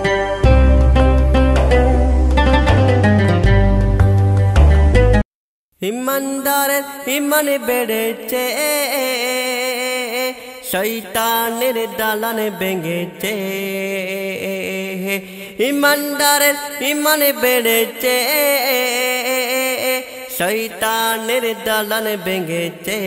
ইমানদারের ইমান বেড়েছে, শয়তানের দালান ভেঙেছে। ইমানদারের ইমান বেড়েছে, শয়তানের দালান ভেঙেছে।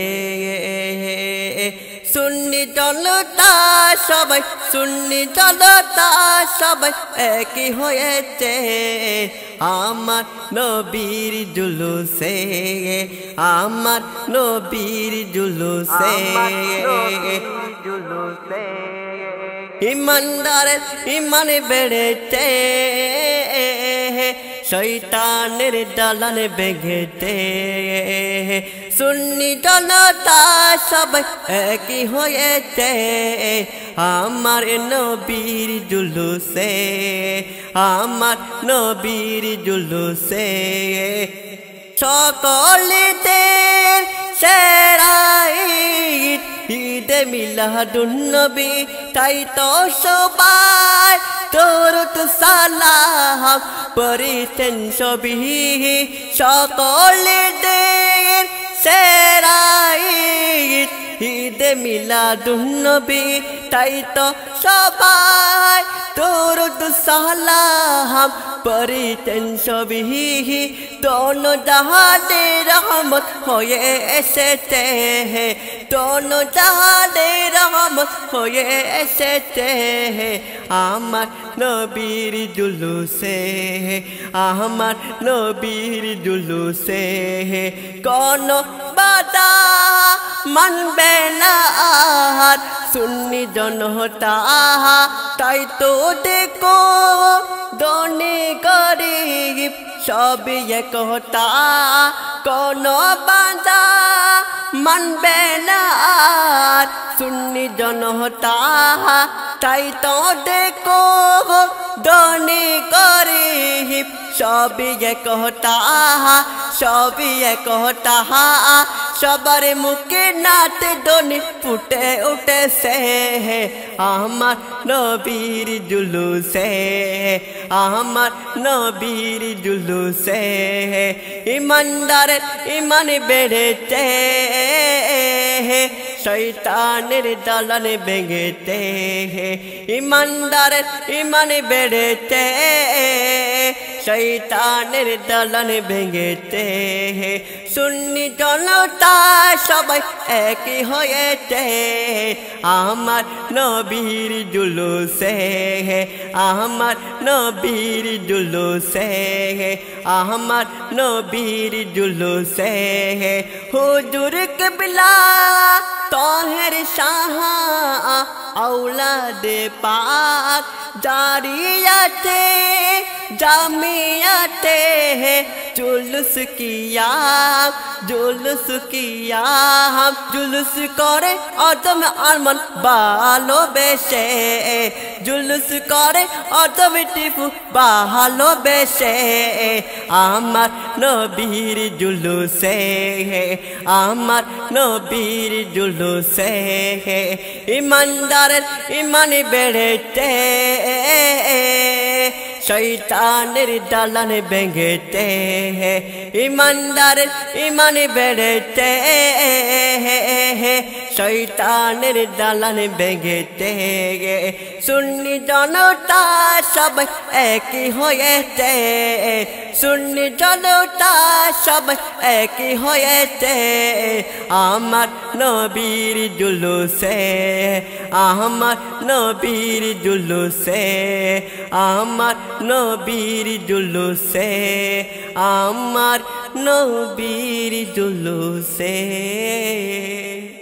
সুন্নি জনতা সবাই, সুন্নি জনতা সবাই একই হয়েছে আমার নবীর জুলুসে, আমার নবীর জুলুসে। ইমানদারের ইমান বেড়েছে, শয়তানের দালান ভেঙেছে। সুন্নি জনতা সবাই একই হয়েছে আমার নবীর জুলুসে, আমার নবীর জুলুসে। সকলেদের সেরা ঈদ ঈদে মিলাদুন্নবী, তাই তো সবাই দরুদ সালাম পড়িতেন সবই। সকলেদের সেরা ঈদ ঈদে মিলাদুন্নবী, তাই তো সবাই দরুদ সালাম পড়িতেন সবই। দোনো জাহানে রহমত হয়ে এসেছে, দোনো জাহানে রহমত হয়ে এসেছে আমার নবীর জুলুসে, আমার নবীর জুলুসে। কোন বাধা মানবে না আর সুন্নি জনতা, তাই তো দেখো ধনী গরিব সবই একতা। কোন বাধা মানবে না আর সুন্নি জনতা, তাই তো দেখো ধনী গরিব সবই একতা, সবই একতা। সবার মুখে নাতে ধ্বনি ফুটে উঠেছে আমার নবীর জুলুসে, আমার নবীর জুলুসে। ইমানদারের ইমান বেড়েছে, শয়তানের দালান ভেঙেছে। ইমানদারের ইমান বেড়েছে, শয়তানের দালান ভেঙেছে। সুন্নি জনতা সবাই একই হয়েছে আমার নবীর জুলুসে, আমার নবীর জুলুসে, আমার নবীর জুলুসে। হুজুর কিবলা তাহের শাহ औलादे पाक जारियाते जामियाते जुलूस किया जुलूस करे आदम आरमान बालो बेशे जुलूस करे आदम टिपू बालो बेशे आमार नबीर जुलूसे आमार नबीर जुलूसे ईमानदार ईमान बेड़ेते शैतानेर दालान भेंगेते ईमानदार ईमान बेड़ेते शैतानेर दालान भेंगेते सुन्नी जनता सब एक होयेते सुन्नी जनता सब एक होयेते आमार नबीर जुलूसे आमार नबीर जुलूसे आमार नबीर जुलूसे आमार नबीर जुलूसे।